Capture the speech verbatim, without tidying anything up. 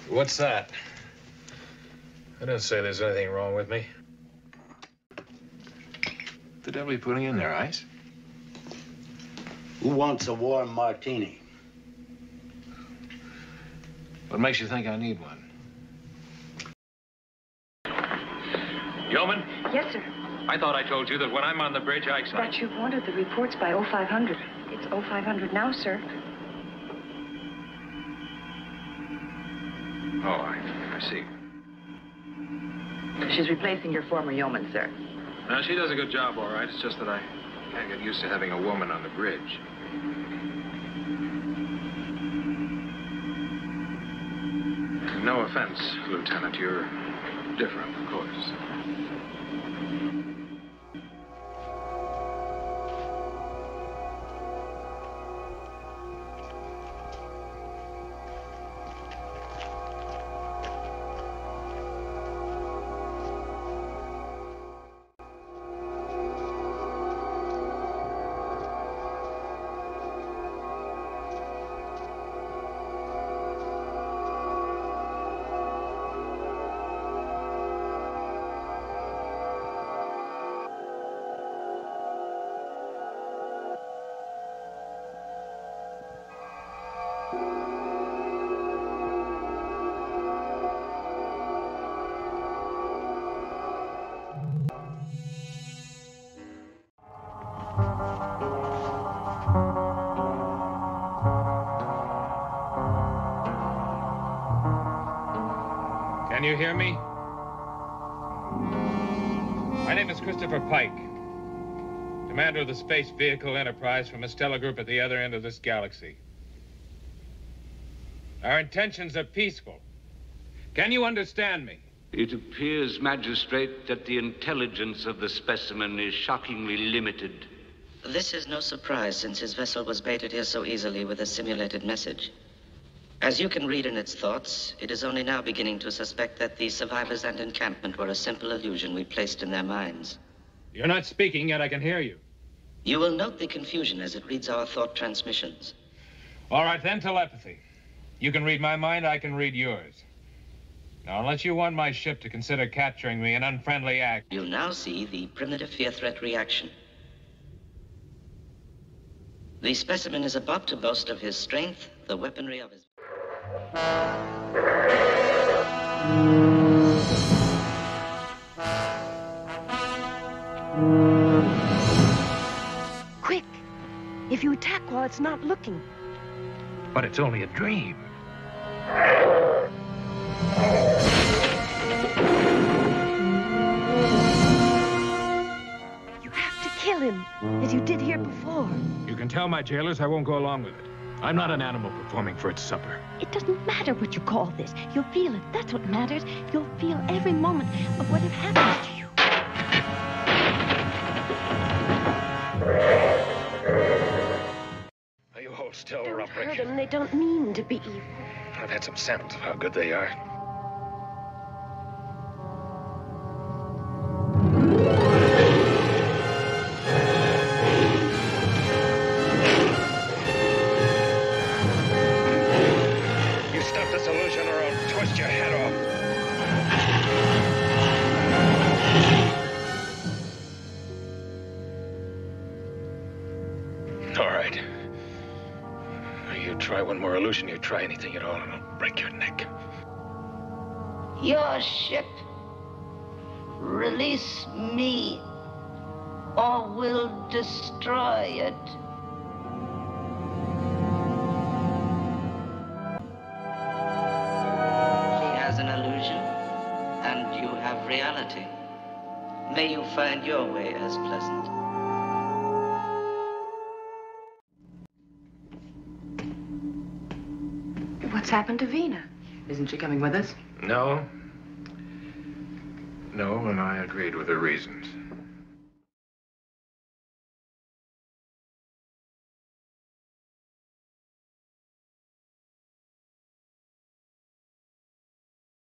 What's that? I didn't say there's anything wrong with me. The devil are you putting in there, Ice? Who wants a warm martini? What makes you think I need one? Yeoman? Yes, sir. I thought I told you that when I'm on the bridge, I excite. But you've wanted the reports by oh five hundred. It's oh five hundred now, sir. Oh, I, I see. She's replacing your former yeoman, sir. Now, she does a good job, all right. It's just that I can't get used to having a woman on the bridge. No offense, Lieutenant. You're different, of course. Can you hear me? My name is Christopher Pike, commander of the Space Vehicle Enterprise from a stellar group at the other end of this galaxy. Our intentions are peaceful. Can you understand me? It appears, Magistrate, that the intelligence of the specimen is shockingly limited. This is no surprise, since his vessel was baited here so easily with a simulated message. As you can read in its thoughts, it is only now beginning to suspect that the survivors and encampment were a simple illusion we placed in their minds. You're not speaking, yet I can hear you. You will note the confusion as it reads our thought transmissions. All right, then, telepathy. You can read my mind, I can read yours. Now, unless you want my ship to consider capturing me an unfriendly act... You'll now see the primitive fear-threat reaction. The specimen is about to boast of his strength, the weaponry of his... Quick! If you attack while it's not looking. But it's only a dream. You have to kill him, as you did here before. You can tell my jailers I won't go along with it. I'm not an animal performing for its supper. It doesn't matter what you call this. You'll feel it. That's what matters. You'll feel every moment of what had happened to you. Now you hold still, Don't Rubric. hurt them. They don't mean to be evil. I've had some samples of how good they are. Try one more illusion, you try anything at all, and I'll break your neck. Your ship. Release me, or we'll destroy it. She has an illusion, and you have reality. May you find your way as pleasant. What's happened to Vina? Isn't she coming with us? No. No, and I agreed with her reasons.